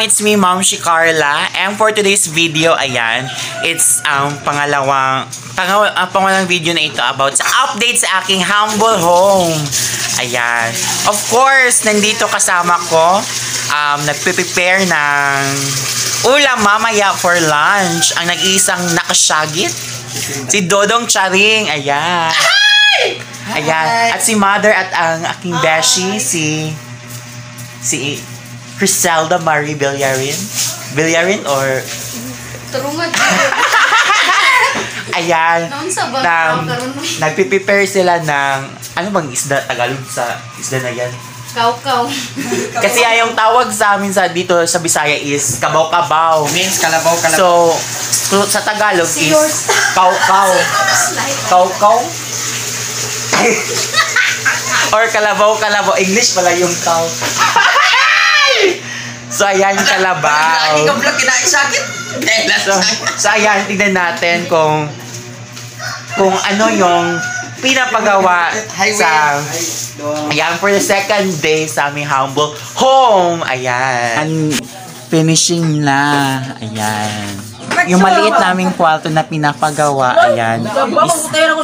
everyone, it's me, Ma'am si Carla. And for today's video, ayan, it's ang pangalawang video na ito about sa update sa aking humble home. Ayan. Of course, nandito kasama ko, nagpe-prepare ng ulam mamaya for lunch. Ang nag-iisang nakasyagit, si Dodong Charing. Ayan. Ayan. At si Mother at ang aking beshi, si Criselda Marie Villarin? Villarin or... Turungan. Ayan. Nagpiprepare sila ng... Ano bang isda? Tagalog sa isda na yan? Kaw-kaw. Kasi yung tawag sa amin dito sa Bisaya is kabaw-kabaw. Means kalabaw-kalabaw. So sa Tagalog is kaw-kaw. Kaw-kaw? Or kalabaw-kalabaw. English pala yung kaw. So, ayan yung kalabaw. Lagi ka pala kinain sa akin. So, ayan, tignan natin kung ano yung pinapagawa sa... Ayan, for the second day sa aming humble home. Ayan. Finishing na. Ayan. Yung maliit naming kwarto na pinapagawa, ayan, is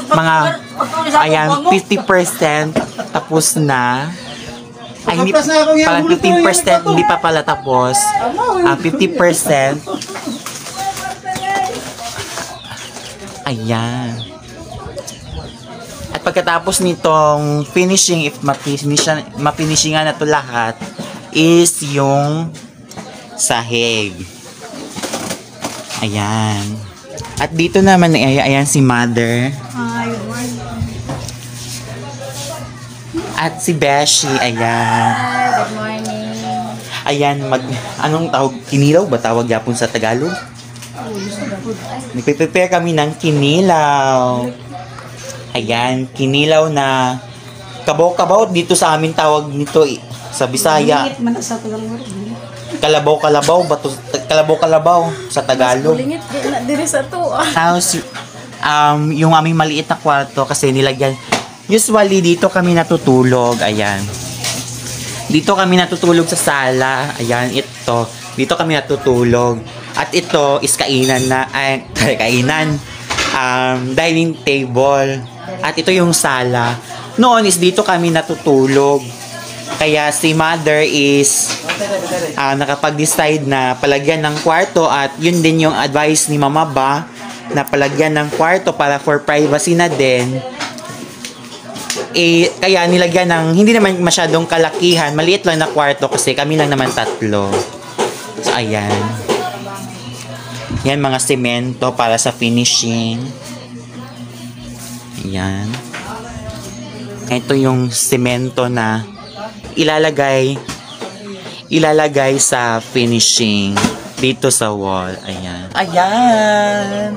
mga 50% tapos na. Ay, hindi, parang 15% hindi pa pala tapos. 50%. Ayan. At pagkatapos nitong finishing, if mapinishingan na ito lahat, is yung sahig. Ayan. At dito naman, ayan si Mother. Hi, good morning. At si Beshi, ayan. Hi, good morning. Ayan, anong tawag? Kinilaw ba tawag yapon sa Tagalog? Nagpe-prepare kami ng kinilaw. Ayan, kinilaw na kabaw-kabaw dito sa amin tawag nito sa Bisaya. Kalabaw-kalabaw ba to? Kalabaw-kalabaw sa Tagalog. Bulingit, di na diri sa to. Tapos, yung aming maliit na kwarto kasi nilagyan. Usually, dito kami natutulog. Ayan. Dito kami natutulog sa sala. Ayan, ito. Dito kami natutulog. At ito is kainan na, kainan. Dining table. At ito yung sala. Noon is dito kami natutulog. Kaya si Mother is nakapag-decide na palagyan ng kwarto at yun din yung advice ni Mama Ba na palagyan ng kwarto para for privacy na din. Kaya nilagyan ng hindi naman masyadong kalakihan, maliit lang na kwarto kasi kami lang naman tatlo. So ayan. Yan mga semento para sa finishing. Ayan. Ito yung semento na ilalagay sa finishing dito sa wall. Ayan. Ayan.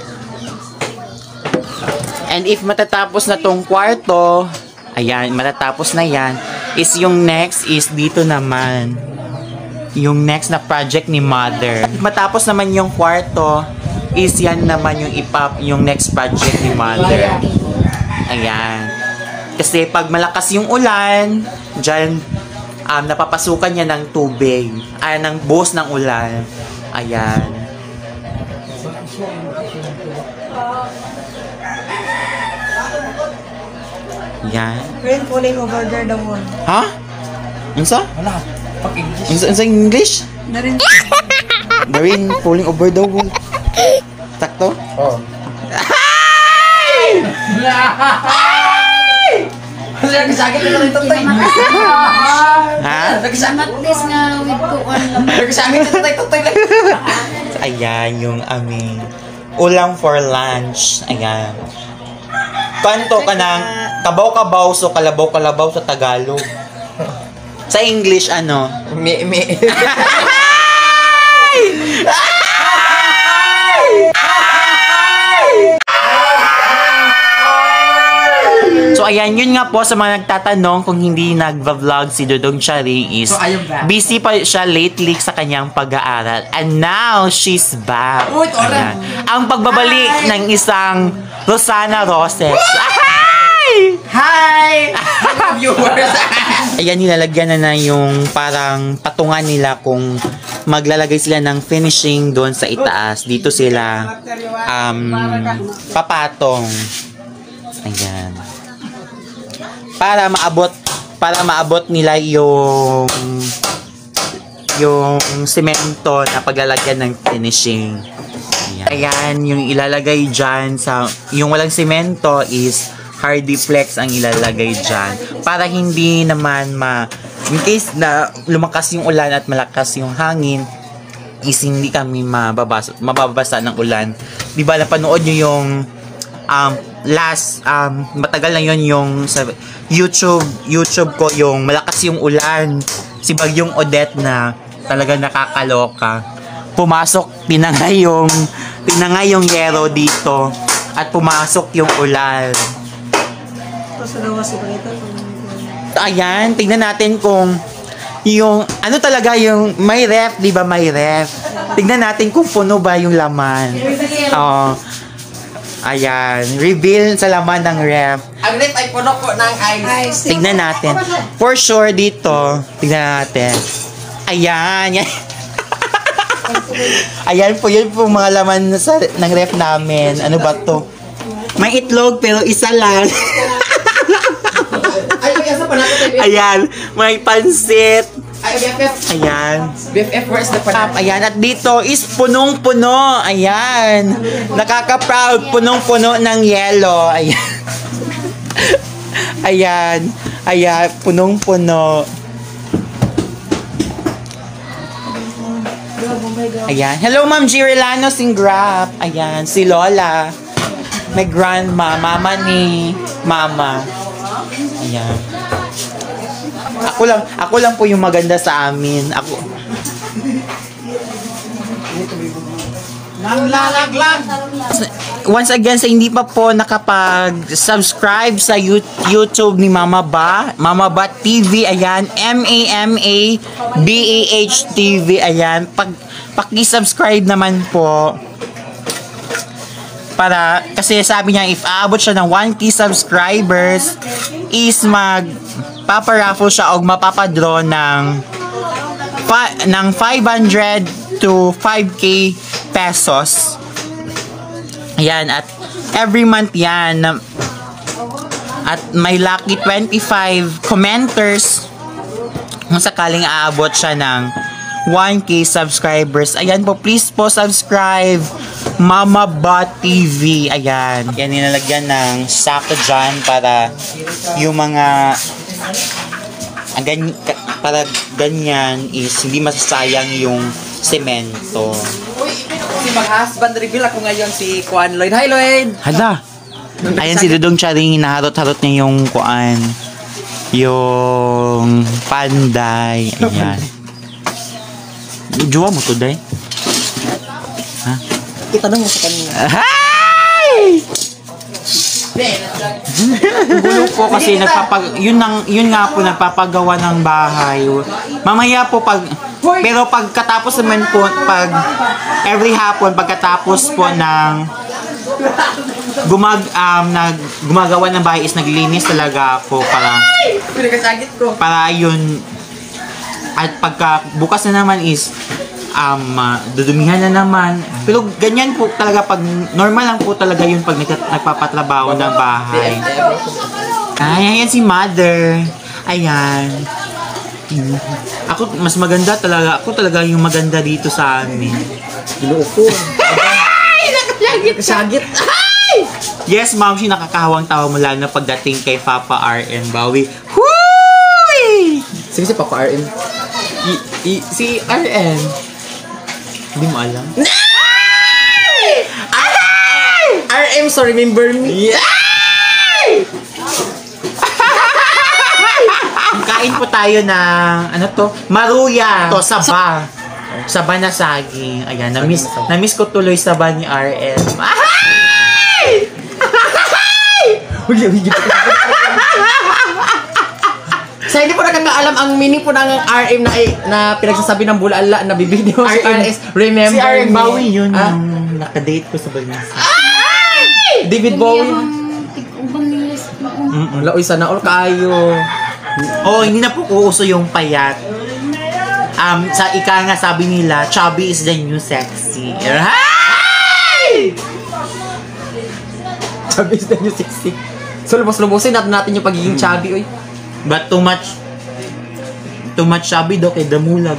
And if matatapos na tong kwarto, ayan, matatapos na yan, is yung next is dito naman. Yung next na project ni Mother. If matapos naman yung kwarto, is yan naman yung next project ni Mother. Ayan. Kasi pag malakas yung ulan, dyan, napapasukan niya ng tubig. Ng buhos ng ulan. Ayan. Yan. Rain falling over there the wall. Ha? Unsa? Wala. Pag-English. Unsa English? Narin. The rain falling over the wall. Sakto? Oo. Kasi nagsakit na lang ito tayo. Ha? Nagsakit This nga with kuan lang. na ito tayo. Ayan yung aming ulam for lunch. Ayan. Kanto ka ng kabaw-kabaw, so kalabaw-kalabaw sa Tagalog. Sa English, ano? Me. So, ayan, yun nga po sa mga nagtatanong kung hindi nagva-vlog si Dodong Charing is So, I am back. busy pa siya lately sa kanyang pag-aaral. And now, she's back. Oh, ito, Ayan. Ang pagbabalik ng isang Rosana Roses. Hi! Viewers! Ayan, nilalagyan na yung parang patungan nila kung maglalagay sila ng finishing doon sa itaas. Dito sila papatong. Ayan. Para maabot nila yung semento na paglalagyan ng finishing. Ayan, yung ilalagay dyan sa, yung walang semento is Hardiplex ang ilalagay dyan. Para hindi naman in case na lumakas yung ulan at malakas yung hangin, is hindi kami mababasa ng ulan. Diba, napanood nyo yung matagal na yun yung sa YouTube ko, yung malakas yung ulan. Si Bagyong Odette na talaga nakakaloka. Pumasok, tinangay yung yero dito at pumasok yung ulan. Ayan, tignan natin kung yung ano talaga yung may ref, di ba may ref? Tignan natin kung puno ba yung laman. Oh. Ayan, reveal sa laman ng ref. Ang ref ay puno po ng ice. Tignan natin. For sure dito, tignan natin. Ayan, yan. Ayan po, yun po mga laman ng ref namin. Ano ba to? May itlog pero isa lang. Ayan, may pansit. Ayan. BFF, where's the panat? Ayan, at dito is punong-puno. Ayan. Nakaka-proud. Punong-puno ng yelo. Ayan. Ayan. Ayan, punong-puno. Ayan. Hello, Ma'am Girilano Singrap. Ayan, si Lola. May grandma, mama ni Mama. Ayan. Ako lang po yung maganda sa amin. Ako. Once again, sa hindi pa po nakapag-subscribe sa YouTube ni Mama Ba TV, ayan, MAMABAH TV, ayan, paki-subscribe naman po. Para, kasi sabi niya, if aabot siya ng 1K subscribers, is paparaffle siya o mapapadraw ng 500 to 5K pesos. Ayan, at every month yan. At may lucky 25 commenters kung sakaling aabot siya ng 1K subscribers. Ayan po, please po subscribe Mama Ba TV. Ayan. Yan, nilalagyan ng sako dyan para yung mga para ganyan is hindi masasayang yung semento. Uy, si mag-husband reveal ako ngayon si Kuan Lloyd. Hi Lloyd! Hala! Ayan si Dudong Charing, hinaharot-harot niya yung kuan. Yung panday. Ayan. Juwa mo to, day? Ha? Itanong mo sa kanina. Hi! Gulo po kasi yun nga po nagpapagawa ng bahay. Mamaya po pero pagkatapos naman po every hapon pagkatapos po ng gumagawa ng bahay is naglilinis talaga ako para yun. At pagka bukas na naman is dudumihan na naman. Pero ganyan po talaga pag normal lang po talaga yun pag nagpapatrabaho ng bahay. Ayan si Mother. Ayan. Ako mas maganda talaga. Ako talaga yung maganda dito sa amin. Ginoo ko. Nakasagit. Yes, ma'am, si nakakahawang tawa mula na pagdating kay Papa RM Bawi. Huy! Sige si Papa RM. Si RM. Hindi mo alam? RM, so remember me. Kain po tayo ng, ano to? Maruya. To, saba. Saba na saging. Ayan, na-miss ko tuloy saba ni RM. Ahay! Sa hindi po nakakaalam ang meaning po ng RM na pinagsasabi ng bulala na bibidyo si RS. Remember si RM me. Bowie yun yung nakadate ko sa Balinasa. David Bowie. Laoy sana all kayo. Oh, hindi na po uuso yung payat. Sa ika nga sabi nila, chubby is the new sexy. Hi! Chubby is the new sexy. So, lumos-lumusin natin yung pagiging chubby, oy. But too much chubby daw kay damulag.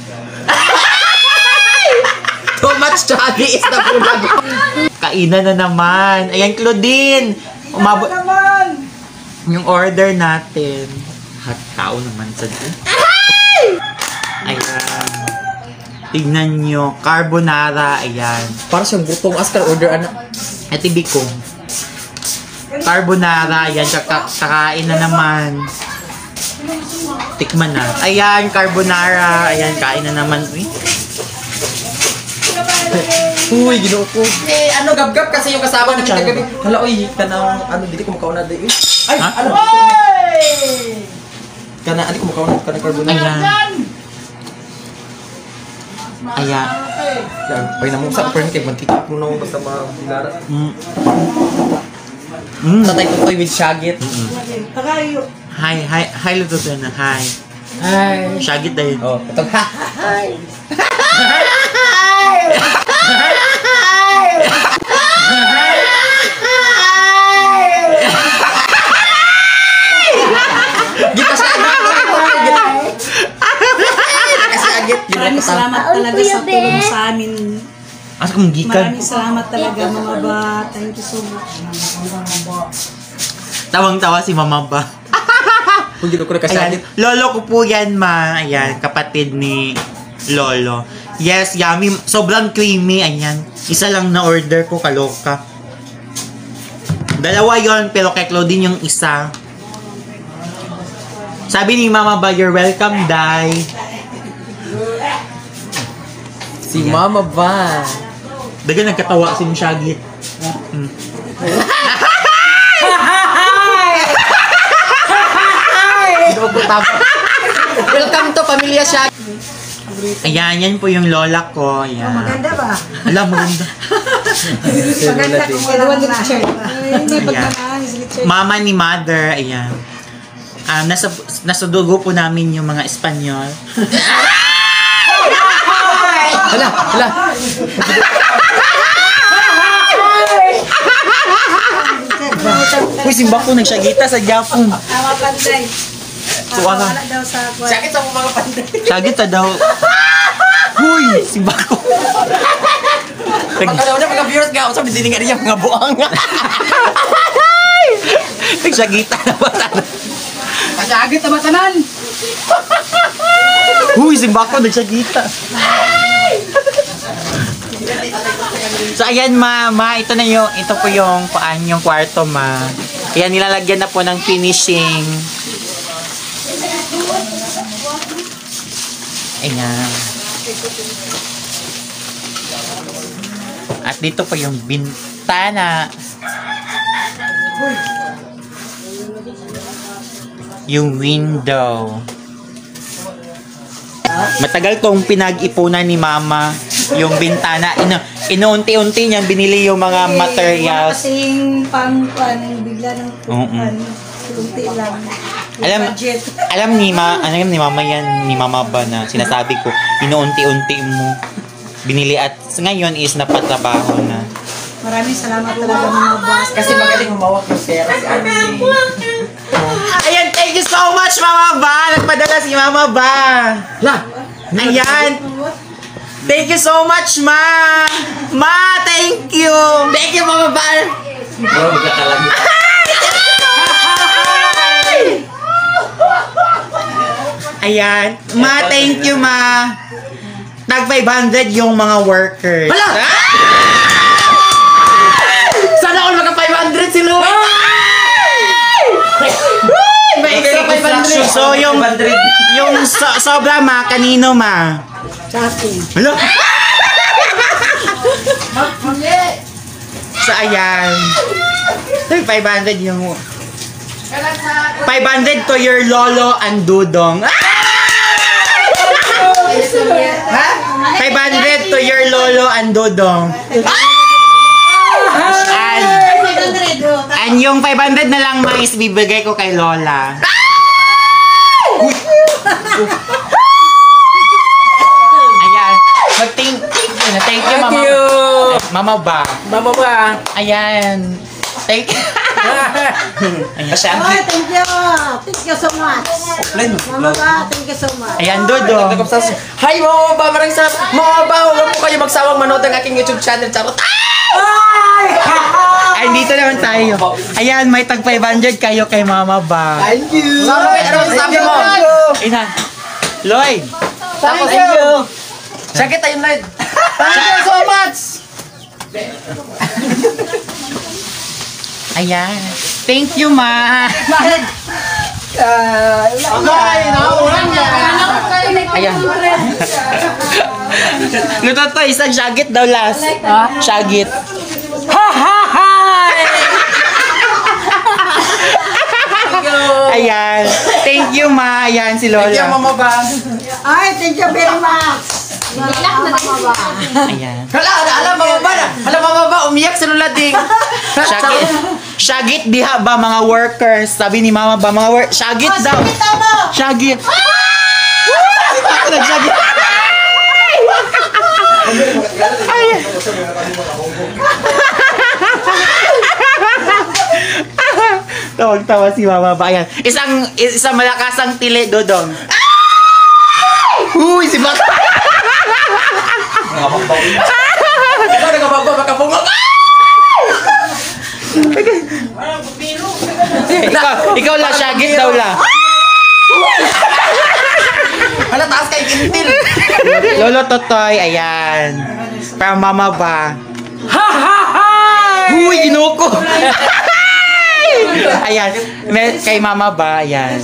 Too much chubby is the bulag. Kainan na naman. Ayan, Claudine. Umabot naman. Yung order natin. Hot tao naman sa din. Ayan. Tignan nyo. Carbonara. Ayan. Para siyang gutong Oscar order, anak. Ito ko. Carbonara. Ayan. Kakain na naman. Tikman na. Ayan, carbonara. Ayan, kain na naman. Uy, ginoo ko. Eh, gab-gab kasi yung kasama ng kagabi. Hala, uy, kanang, dili ko makauna day. Ay, ha? ano? Di ko makauna, kanang carbonara. Ayan. Ayan. Ay, namang sa upper kay mantika ko na basta mabilara. Tatay ko with shagit. Hi, luto na. Hi. Hi. Shagit dahil. Oh, ito. Hi. Kita sa agit. Maraming salamat talaga sa tulong sa amin. Asa kong gikan? Maraming salamat talaga mga ba. Thank you so much. Tawang-tawa si Mama ba? Kung gino ko na kasi Ayan, lolo ko po yan, ma. Ayan, kapatid ni Lolo. Yes, yummy. Sobrang creamy. Ayan. Isa lang na order ko, kaloka. Dalawa yon pero kay Claudine yung isa. Sabi ni Mama ba, you're welcome, Day. si Mama ba? Daga nagkatawa si Shagit. Welcome to Pamilya Shagit. Ayan, yan po yung lola ko. Ayan. Maganda ba? Alam, maganda. Maganda kung wala na Richard. Hindi Ayan. pagmamahal si Richard. Mama ni Mother. Ayan. Nasa dugo po namin yung mga Espanyol. Hala. Uy, simba ko nagsagita sa Japon. Awa panday. So, ano? Wala daw sa kwarto. Shagit sa mga panday. Sagita daw. Huy, simba ko. Pagkala mga viewers nga, sabi din nga niya mga buang. Nagsagita na ba tayo? Pasagit na matanan. Huy, simba ko nagsagita. So ayan ma, ito po yung yung kwarto ma. Ayan, nilalagyan na po ng finishing. Ayan. At dito po yung bintana. Yung window. Matagal kong pinag-ipunan ni Mama yung bintana. Inuunti-unti niyan binili yung mga materials. Kasing bigla ng unti lang. Alam ni Mama yan, ni Mama ba na sinasabi ko, inuunti-unti mo binili at ngayon is napatrabaho na. Maraming salamat talaga mga boss. Kasi magaling humawak ng pera si Arnie. Ayan, thank you so much Mama Ba! Nagpadala si Mama Ba! Ayan! Thank you so much, Ma! Ma, thank you! Thank you, Mama Bar! Bro, magkakalag. Ayan. Ma, thank you, Ma! Tag 500 yung mga workers. Hala! Sana all maka 500 si Louie! May extra 500. So, yung sobra, Ma, kanino, Ma? Sa akin. Hala! So, ayan. 500 yung... 500 to your lolo and dudong. Ha? 500 to your lolo and dudong. And yung 500 na lang mais bibigay ko kay lola. Thank you, Thank Mama. you. Mama ba? Mama ba? Ayan. Thank you. Ayan. Ay, thank you. Thank you so much. Mama ba, thank you so much. Ayan, Dodo. Hi, Mama ba? Maraming salamat. Mama ba, huwag po kayo magsawang manood ng aking YouTube channel. Charot. Ay, dito naman tayo. Ayan, may tag 500 kayo kay Mama ba? Thank you. Sorry, ano masasabi mo? Ina. Lloyd. Thank you. Sakit tayo, Lloyd. Thank you so much. Ayan. Thank you, Ma. Ayan. Luto to, isang shagit daw last. Shagit. Ha ha ha! Ayan. Thank you, Ma. Ayan, si Lola. Thank you, Mama ba? Ay, thank you very much. Mama ba. Ayan. Hala, Mama ba? Hala, Mama ba? Umiyak si Lola Ding. Shagit. Shagit diha ba mga workers? Sabi ni Mama ba mga work? Shagit daw. Shagit. Ako nag-shagit. Ay. Tawag-tawa si Mama ba? Ayan. Isang malakasang tili, Dodong. Uy, si Baka. Ikaw nagababa, makapungok. Ikaw la, Shagit daw la. Hala, taas kay Kintil. Lolo Totoy, ayan. Para Mama ba? Ha ha ha! Uy, ginuko! Ayan. Kay Mama ba? Ayan.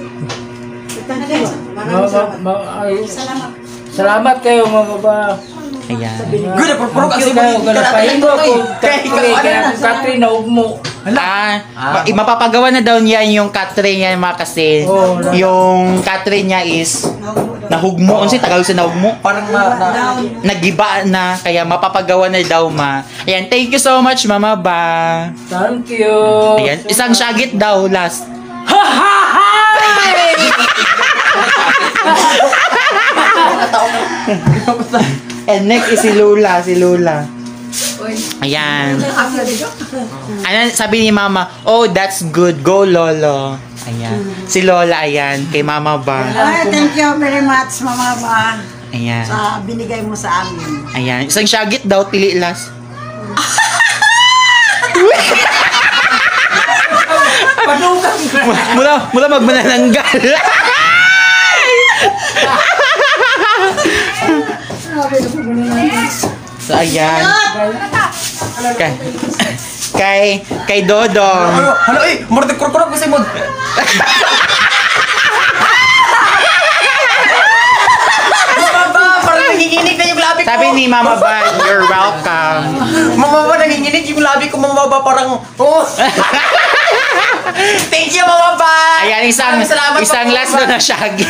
Salamat kayo mga ba. Ayan. Good, napurpurok kasi Kayo ganapahindo ko. Kaya Katrin na ugmo. Mapapagawa na daw niya yung Catherine niya mga kasi. Oh, Yung Catherine niya is nahugmo. Ano si Tagalog sa nahugmo? Parang Nagiba na. Kaya mapapagawa na daw ma. Ayan. Thank you so much, Mama ba. Thank you. Ayan. Isang shagit daw last. And next is si Lula. Si Lula. Ayan. Ayan, sabi ni Mama, oh, that's good. Go, Lolo. Ayan. Si Lola, ayan. Kay Mama ba? Ay, thank you very much, Mama ba. Ayan. Sa binigay mo sa amin. Ayan. Isang shagit daw, tili last. mula magmanananggal. So, ayan. Kay Dodong. Hala, murag kurkurok kasi mo. Mama ba, parang nanginginig na yung labi ko. Sabi ni Mama ba, you're welcome. Mama ba, nanginginig yung labi ko. Mama ba, parang, oh. Thank you, Mama ba. Ayan, isang last na shaggy.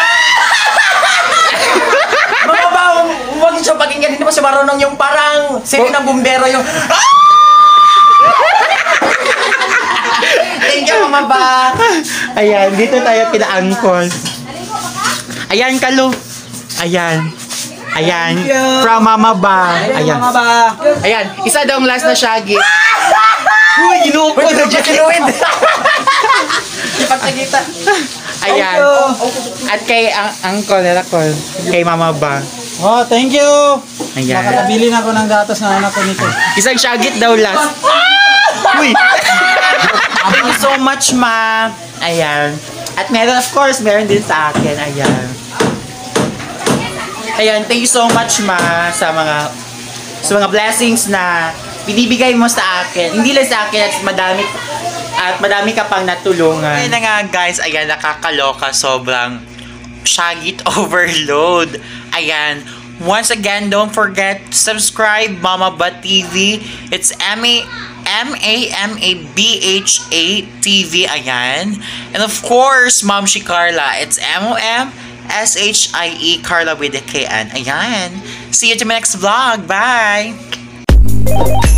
Mama ba, huwag siya pakinggan. Hindi mo siya marunong yung parang sino ng bumbero yung... Thank you, Mama ba. Ayan, dito tayo kina-angkol. Ayan, Kalu. Ayan. Ayan. From Mama ba. Ayan. Ayan, isa daw ang last na shaggy. Uy, ginuko na dyan. Ipagtagita. Ayan. At kay Angkol, kay Mama ba. Oh, thank you. Ayan. Nakakabili na ako ng gatas ng anak ko nito. Isang shagit daw last. Uy! Thank you so much, Ma. Ayan. At meron, of course, meron din sa akin. Ayan. Ayan, thank you so much, Ma, sa mga blessings na binibigay mo sa akin. Hindi lang sa akin, at madami ka pang natulungan. Ayan na nga, guys. Ayan, nakakaloka. Sobrang shagit overload. Ayan. Once again, don't forget to subscribe Mama Ba TV. It's MAMABHA TV. Ayan. And of course, Mom Shi Carla. It's MOMSHIE Carla with a KN. Ayan. See you to my next vlog. Bye!